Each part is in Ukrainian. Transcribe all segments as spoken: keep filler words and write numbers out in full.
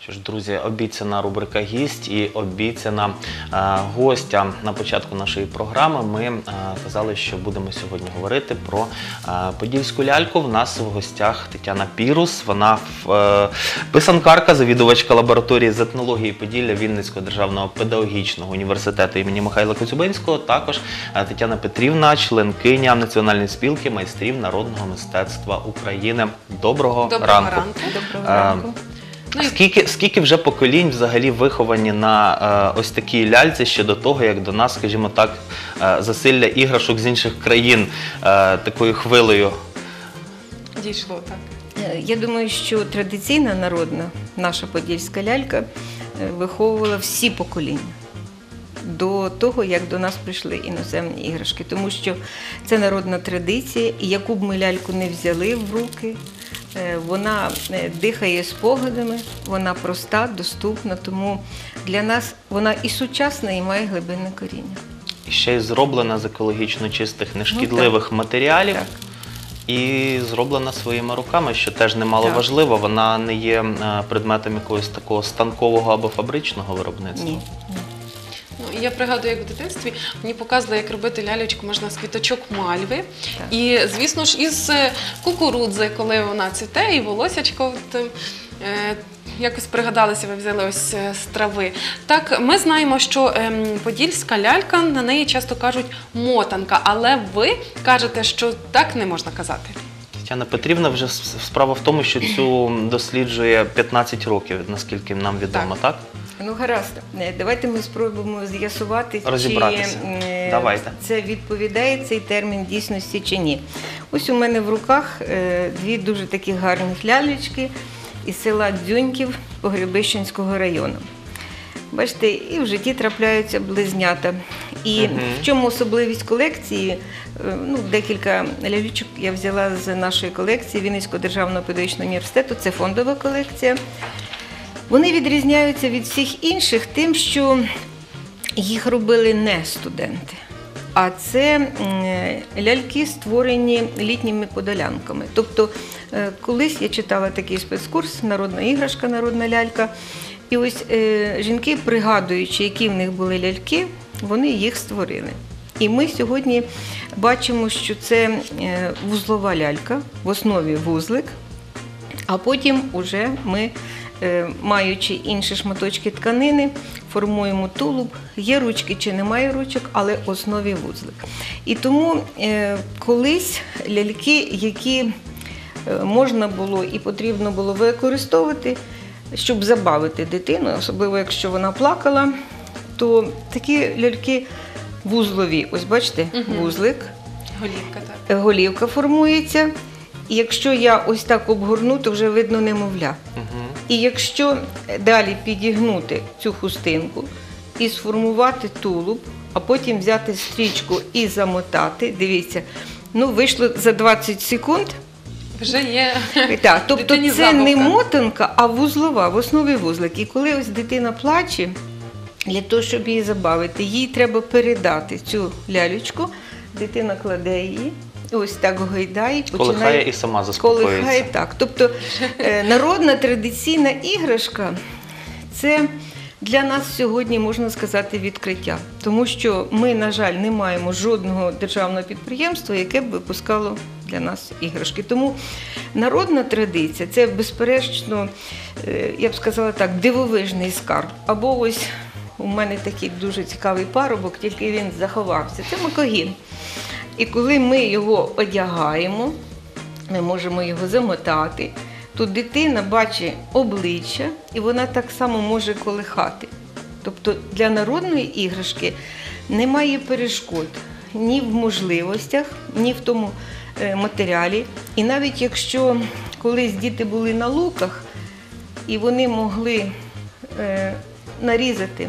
Що ж, друзі, обіцяна рубрика «Гість» і обіцяна е, гостя на початку нашої програми. Ми е, казали, що будемо сьогодні говорити про е, подільську ляльку. В нас в гостях Тетяна Пірус. Вона е, писанкарка, завідувачка лабораторії з етнології Поділля Вінницького державного педагогічного університету імені Михайла Коцюбинського. Також е, Тетяна Петрівна, членкиня Національної спілки майстрів народного мистецтва України. Доброго, Доброго ранку. ранку. Доброго ранку. Ну, і Скільки, скільки вже поколінь взагалі виховані на е, ось такій ляльці ще до того, як до нас, скажімо так, е, засилля іграшок з інших країн е, такою хвилею? дійшло так. Я думаю, що традиційна народна наша подільська лялька виховувала всі покоління до того, як до нас прийшли іноземні іграшки. Тому що це народна традиція, і яку б ми ляльку не взяли в руки, вона дихає спогадами, вона проста, доступна, тому для нас вона і сучасна, і має глибинне коріння. І ще й зроблена з екологічно чистих, нешкідливих так. матеріалів. Так. І зроблена своїми руками, що теж немало Так. важливо. Вона не є е, предметом якогось такого станкового або фабричного виробництва. Ні. Ні. Ну, і я пригадую, як в дитинстві мені показували, як робити лялечку можна з квіточок мальви. І, звісно ж, із кукурудзи, коли вона цвіте, і волосячко от, е, якось пригадалися, ви взяли ось е, з трави. Так, ми знаємо, що е, подільська лялька, на неї часто кажуть мотанка, але ви кажете, що так не можна казати. Тетяна Петрівна, вже с- справа в тому, що цю досліджує п'ятнадцять років, наскільки нам відомо, так? Ну, гаразд. Е, Давайте ми спробуємо з'ясувати, чи Розібратися. е, Давайте. це відповідає цей термін дійсності чи ні. Ось у мене в руках е, дві дуже такі гарних лялечки із села Дзюньків Погребищенського району. Бачите, і в житті трапляються близнята. І Мгм. в чому особливість колекції? Е, Ну, декілька лялючок я взяла з нашої колекції Вінницького державного педагогічного університету. Це фондова колекція. Вони відрізняються від всіх інших тим, що їх робили не студенти, а це м, ляльки, створені літніми подолянками. Тобто, е, колись я читала такий спецкурс «Народна іграшка, народна лялька», і ось е, жінки, пригадуючи, які в них були ляльки, вони їх створили. І ми сьогодні бачимо, що це е, вузлова лялька, в основі вузлик, а потім уже ми, е, маючи інші шматочки тканини, формуємо тулуб, є ручки чи немає ручок, але в основі вузлик. І тому е, колись ляльки, які е, можна було і потрібно було використовувати, щоб забавити дитину, особливо якщо вона плакала, то такі ляльки вузлові, ось бачите, Мгм. вузлик, Голівка, так. голівка формується. І якщо я ось так обгорну, то вже видно немовля. Угу. І якщо далі підігнути цю хустинку і сформувати тулуб, а потім взяти стрічку і замотати, дивіться, ну вийшло за двадцять секунд. Вже є Так, тобто дитині це не забавка. мотанка, а вузлова, в основі вузлик. І коли ось дитина плаче, для того, щоб її забавити, їй треба передати цю лялечку, дитина кладе її, ось так гойдає, Колихає і сама заспокоїться. Колихає, так. Тобто е, народна традиційна іграшка – це для нас сьогодні, можна сказати, відкриття. Тому що ми, на жаль, не маємо жодного державного підприємства, яке б випускало для нас іграшки. Тому народна традиція – це, безперечно, е, я б сказала так, дивовижний скарб. Або ось у мене такий дуже цікавий парубок, тільки він заховався. Це макогін. І коли ми його одягаємо, ми можемо його замотати, то дитина бачить обличчя, і вона так само може колихати. Тобто для народної іграшки немає перешкод ні в можливостях, ні в тому е, матеріалі. І навіть якщо колись діти були на луках, і вони могли е, нарізати,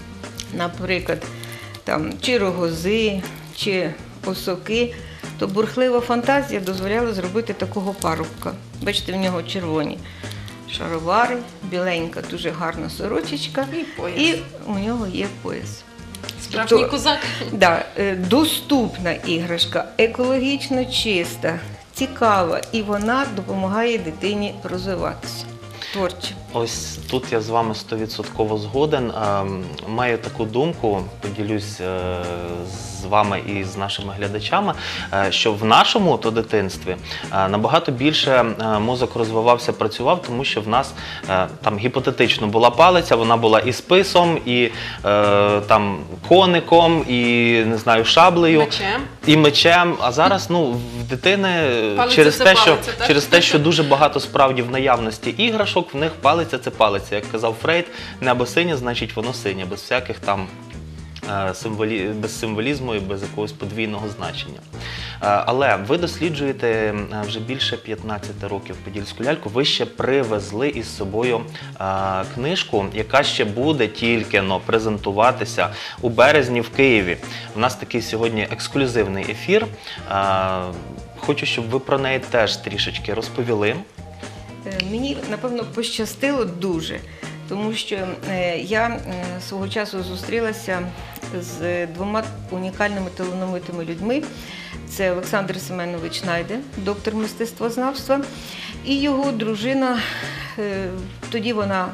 наприклад, там, чи рогози, чи осоки, то бурхлива фантазія дозволяла зробити такого парубка. Бачите, в нього червоні шаровари, біленька, дуже гарна сорочечка, І пояс. і у нього є пояс. Справжній Тобто, козак. Да, е, доступна іграшка, екологічно чиста, цікава, і вона допомагає дитині розвиватися. творче. Ось тут я з вами стовідсотково згоден. Е, Маю таку думку, поділюсь е, з вами і з нашими глядачами, е, що в нашому то дитинстві е, набагато більше е, мозок розвивався, працював, тому що в нас е, там гіпотетично була палиця, вона була і списом, і е, там коником, і не знаю, шаблею, Мечем. і мечем. А зараз ну в дитини Палиця через це те, що палиця, так? через те, що дуже багато справді в наявності іграшок, в них палиця це палиця. Як казав Фрейд, небо синє, значить воно синє, без всяких там е, символі... без символізму і без якогось подвійного значення. Е, Але ви досліджуєте е, вже більше п'ятнадцяти років подільську ляльку. Ви ще привезли із собою е, книжку, яка ще буде тільки но презентуватися у березні в Києві. У нас такий сьогодні ексклюзивний ефір. Е, Хочу, щоб ви про неї теж трішечки розповіли. Е, Мені, напевно, пощастило дуже, тому що е, я е, свого часу зустрілася з двома унікальними талановитими людьми. Це Олександр Семенович Найде, доктор мистецтвознавства, і його дружина, е, тоді вона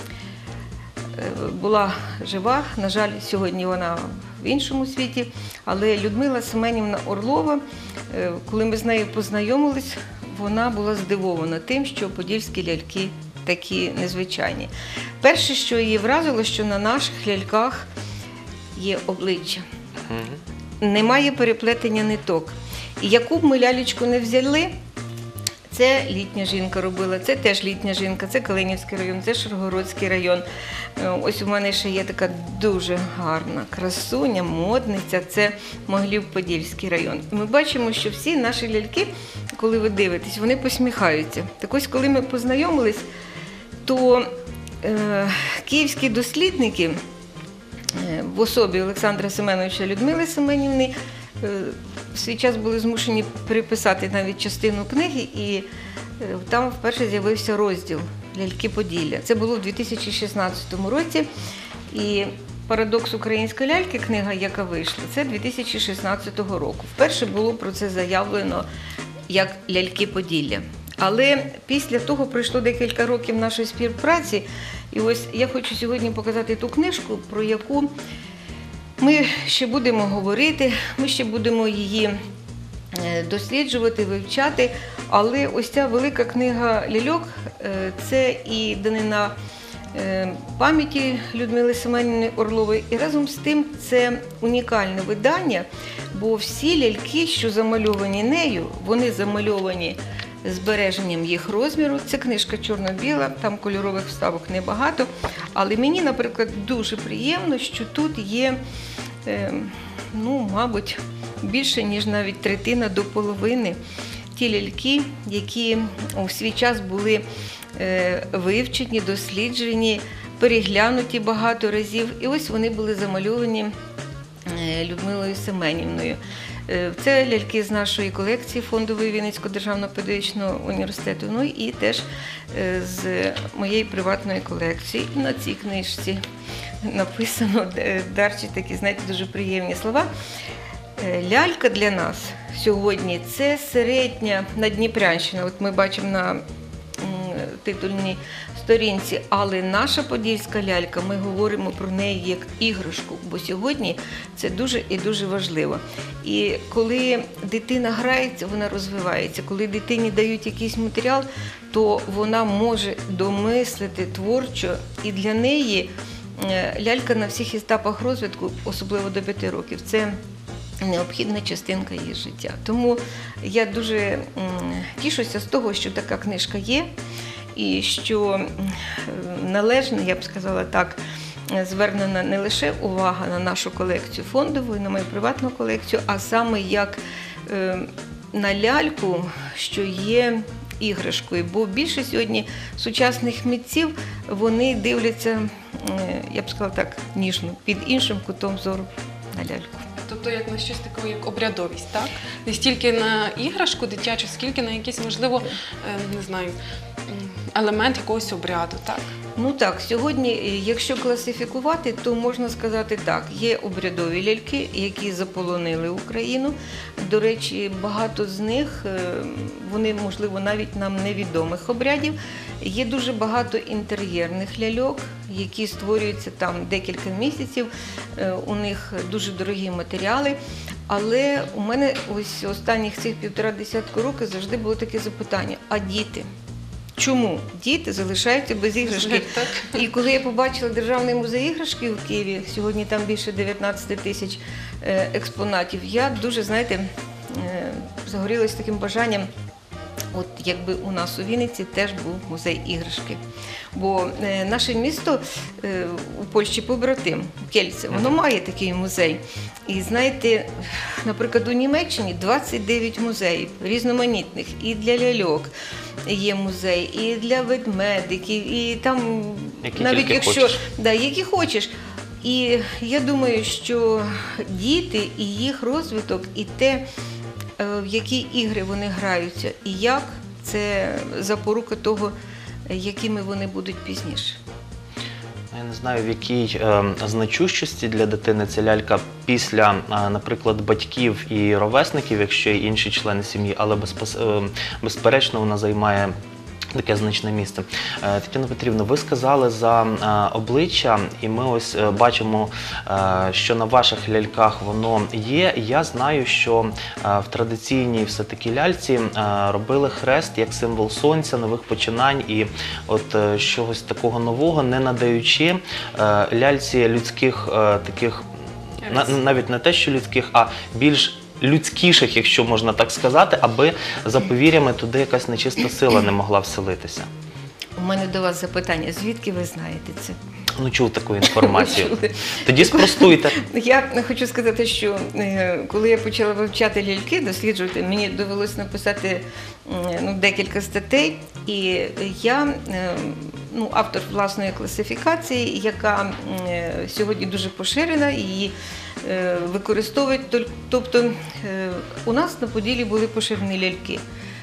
е, була жива, на жаль, сьогодні вона в іншому світі, але Людмила Семенівна Орлова, е, коли ми з нею познайомились, вона була здивована тим, що подільські ляльки такі незвичайні. Перше, що її вразило, що на наших ляльках є обличчя. Немає переплетення ниток. І яку б ми лялечку не взяли, це літня жінка робила, це теж літня жінка, це Калинівський район, це Ширгородський район. Ось у мене ще є така дуже гарна красуня, модниця, це Могилів-Подільський район. І ми бачимо, що всі наші ляльки, коли ви дивитесь, вони посміхаються. Так ось, коли ми познайомились, то е, київські дослідники е, в особі Олександра Семеновича і Людмили Семенівни е, в свій час були змушені переписати навіть частину книги, і е, там вперше з'явився розділ «Ляльки Поділля». Це було в дві тисячі шістнадцятому році, і «Парадокс української ляльки», книга, яка вийшла, це дві тисячі шістнадцятого року. Вперше було про це заявлено як «Ляльки Поділля». Але після того пройшло декілька років нашої співпраці, і ось я хочу сьогодні показати ту книжку, про яку ми ще будемо говорити, ми ще будемо її досліджувати, вивчати, але ось ця велика книга ляльок – це і данина пам'яті Людмили Семенівни Орлової, і разом з тим це унікальне видання, бо всі ляльки, що замальовані нею, вони замальовані збереженням їх розміру. Це книжка чорно-біла, там кольорових вставок небагато, але мені, наприклад, дуже приємно, що тут є, ну, мабуть, більше, ніж навіть третина до половини ті ляльки, які у свій час були вивчені, досліджені, переглянуті багато разів, і ось вони були замальовані Людмилою Семенівною. Це ляльки з нашої колекції фондової Вінницького державного педагогічного університету, ну і теж з моєї приватної колекції. І на цій книжці написано, дарчі такі, знаєте, дуже приємні слова. Лялька для нас сьогодні – це середня Надніпрянщина. От ми бачимо на титульній сторінці, але наша подільська лялька, ми говоримо про неї як іграшку, бо сьогодні це дуже і дуже важливо. І коли дитина грається, вона розвивається. Коли дитині дають якийсь матеріал, то вона може домислити творчо, і для неї лялька на всіх етапах розвитку, особливо до п'яти років, це необхідна частинка її життя. Тому я дуже тішуся з того, що така книжка є, і що належно, я б сказала так, звернена не лише увага на нашу колекцію фондову, на мою приватну колекцію, а саме як на ляльку, що є іграшкою. Бо більше сьогодні сучасних митців, вони дивляться, я б сказала так, ніжно, під іншим кутом зору на ляльку. Тобто як на щось таке, як обрядовість, так? Не стільки на іграшку дитячу, скільки на якісь, можливо, не знаю, елемент якогось обряду, так? Ну так, сьогодні, е, якщо класифікувати, то можна сказати так, є обрядові ляльки, які заполонили Україну. До речі, багато з них, е, вони, можливо, навіть нам невідомих обрядів. Є дуже багато інтер'єрних ляльок, які створюються там декілька місяців, е, у них дуже дорогі матеріали. Але у мене ось останніх цих півтора десятку років завжди було таке запитання, а діти? Чому діти залишаються без іграшки? Так. І коли я побачила Державний музей іграшки в Києві, сьогодні там більше дев'ятнадцять тисяч е, експонатів, я дуже, знаєте, е, загорілась таким бажанням, от якби у нас у Вінниці теж був музей іграшки. Бо е, наше місто е, у Польщі побратим, Кельце, воно має такий музей. І знаєте, наприклад, у Німеччині двадцять дев'ять музеїв різноманітних і для ляльок є музей, і для ведмедиків, і там Які навіть тільки якщо хочеш. да, які хочеш. І я думаю, що діти і їх розвиток, і те, е, в які ігри вони граються, і як, це запорука того, якими вони будуть пізніше. Я не знаю, в якій е, значущості для дитини ця лялька після, е, наприклад, батьків і ровесників, якщо є інші члени сім'ї, але безпос, е, безперечно вона займає таке значне місце. Е, Тетяна Петрівна, ви сказали за е, обличчя, і ми ось е, бачимо, е, що на ваших ляльках воно є. Я знаю, що е, в традиційній все-таки ляльці е, робили хрест як символ сонця, нових починань і от е, чогось такого нового, не надаючи е, ляльці людських е, таких, на, навіть не те, що людських, а більш людськіших, якщо можна так сказати, аби за повір'ями туди якась нечиста сила не могла вселитися. У мене до вас запитання, звідки ви знаєте це? Ну, чув таку інформацію. Чули. Тоді спростуйте. Я хочу сказати, що е, коли я почала вивчати ляльки, досліджувати, мені довелося написати м, ну, декілька статей, і я е, ну, автор власної класифікації, яка е, сьогодні дуже поширена, її е, використовують. Тобто е, у нас на Поділлі були поширені ляльки.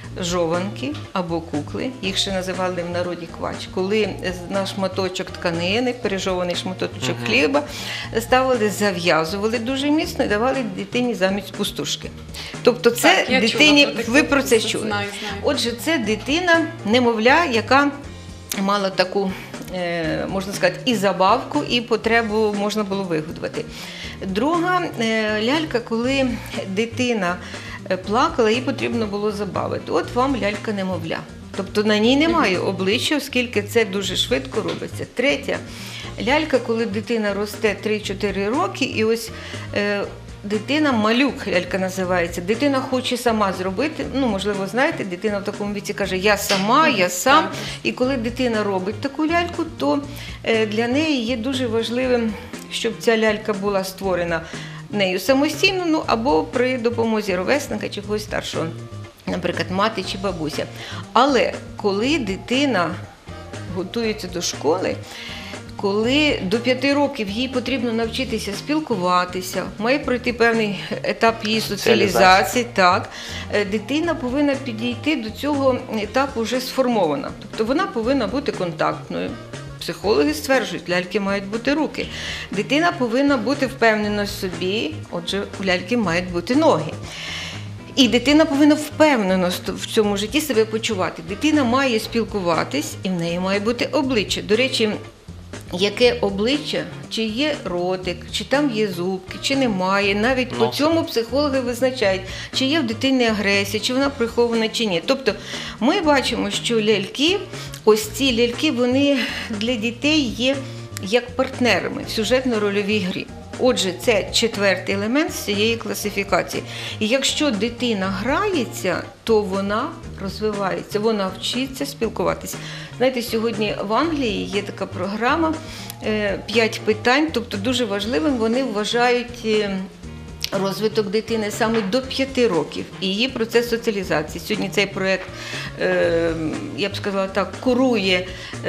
Жованки або кукли, їх ще називали в народі квач, коли на шматочок тканини, пережований шматочок Мгм. хліба, ставили, зав'язували дуже міцно і давали дитині замість пустушки. Тобто це Так, я дитині, чула про таке, ви про це знаю, чули. знаю. Отже, це дитина, немовля, яка мала таку, е, можна сказати, і забавку, і потребу можна було вигодувати. Друга е, лялька, коли дитина плакала, їй потрібно було забавити. От вам лялька-немовля. Тобто на ній немає обличчя, оскільки це дуже швидко робиться. Третя лялька, коли дитина росте три-чотири роки, і ось е, дитина, малюк лялька називається, дитина хоче сама зробити, ну, можливо, знаєте, дитина в такому віці каже, я сама, я сам. І коли дитина робить таку ляльку, то е, для неї є дуже важливим, щоб ця лялька була створена нею самостійно, ну, або при допомозі ровесника чи когось старшого, наприклад, мати чи бабуся. Але коли дитина готується до школи, коли до п'яти років їй потрібно навчитися спілкуватися, має пройти певний етап її соціалізації, так, дитина повинна підійти до цього етапу вже сформована. Тобто вона повинна бути контактною. Психологи стверджують, ляльки мають бути руки. Дитина повинна бути впевнена в собі, отже, у ляльки мають бути ноги. І дитина повинна впевнено в цьому житті себе почувати. Дитина має спілкуватись, і в неї має бути обличчя. До речі, яке обличчя, чи є ротик, чи там є зубки, чи немає. Навіть по цьому психологи визначають, чи є в дитині агресія, чи вона прихована, чи ні. Тобто ми бачимо, що ляльки, ось ці ляльки, вони для дітей є як партнерами в сюжетно-рольовій грі. Отже, це четвертий елемент з цієї класифікації. І якщо дитина грається, то вона розвивається, вона вчиться спілкуватися. Знаєте, сьогодні в Англії є така програма «П'ять питань», тобто дуже важливим вони вважають розвиток дитини саме до п'яти років і її процес соціалізації. Сьогодні цей проєкт, я б сказала так, курує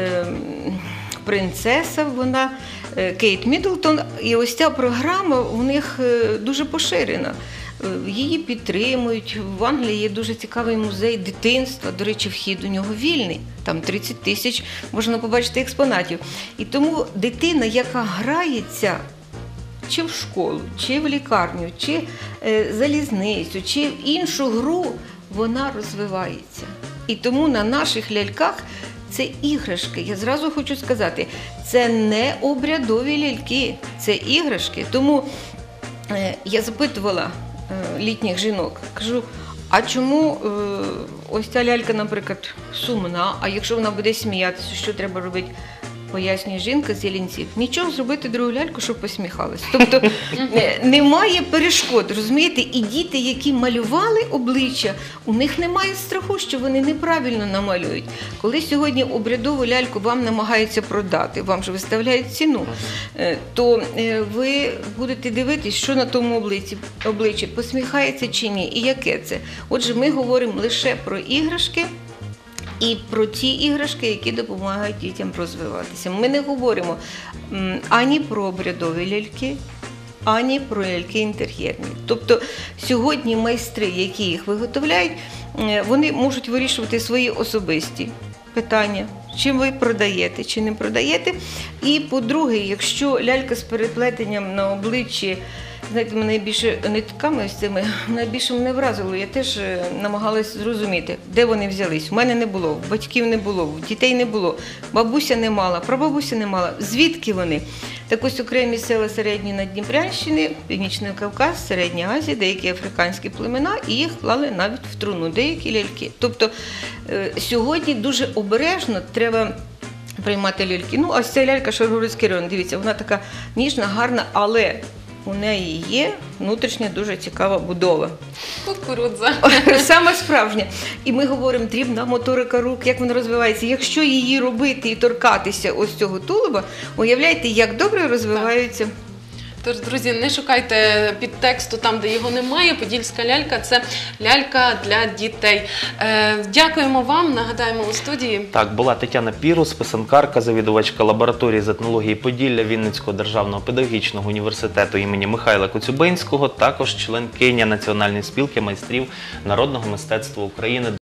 принцеса, вона Кейт Міддлтон, і ось ця програма у них дуже поширена. е, її підтримують. В Англії є дуже цікавий музей дитинства, до речі, вхід у нього вільний, там тридцять тисяч можна побачити експонатів. І тому дитина, яка грається чи в школу, чи в лікарню, чи е, залізницю, чи в іншу гру, вона розвивається. І тому на наших ляльках це іграшки. Я зразу хочу сказати, це не обрядові ляльки, це іграшки. Тому е, я запитувала е, літніх жінок, кажу, а чому е, ось ця лялька, наприклад, сумна, а якщо вона буде сміятися, що треба робити? Пояснює жінка з Ялінців. Нічого зробити другу ляльку, щоб посміхалась. Тобто е, немає перешкод, розумієте? І діти, які малювали обличчя, у них немає страху, що вони неправильно намалюють. Коли сьогодні обрядову ляльку вам намагаються продати, вам же виставляють ціну, е, то е, ви будете дивитись, що на тому обличчі, обличчі, посміхається чи ні, і яке це. Отже, ми говоримо лише про іграшки, і про ті іграшки, які допомагають дітям розвиватися. Ми не говоримо м, ані про обрядові ляльки, ані про ляльки інтер'єрні. Тобто сьогодні майстри, які їх виготовляють, е, вони можуть вирішувати свої особисті питання, чим ви продаєте, чи не продаєте. І по-друге, якщо лялька з переплетенням на обличчі, знаєте, мене найбільше нитками з цими, найбільше мене вразило. Я теж е, намагалась зрозуміти, де вони взялись. У мене не було, в батьків не було, в дітей не було, бабуся не мала, прабабуся не мала. Звідки вони? Так ось окремі села Середньої Наддніпрянщини, Північний Кавказ, Середня Азія, деякі африканські племена, і їх клали навіть в труну, деякі ляльки. Тобто е, сьогодні дуже обережно треба приймати ляльки. Ну, ось ця лялька Шаргородський район, дивіться, вона така ніжна, гарна, але у неї є внутрішня дуже цікава будова. Кукурудза. Саме справжня. І ми говоримо, дрібна моторика рук, як вона розвивається. Якщо її робити і торкатися ось цього тулуба, уявляєте, як добре розвиваються. Тож, друзі, не шукайте підтексту там, де його немає. Подільська лялька – це лялька для дітей. Е, дякуємо вам. Нагадаємо у студії. Так, була Тетяна Пірус, писанкарка, завідувачка лабораторії з етнології Поділля Вінницького державного педагогічного університету імені Михайла Коцюбинського, також членкиня Національної спілки майстрів народного мистецтва України.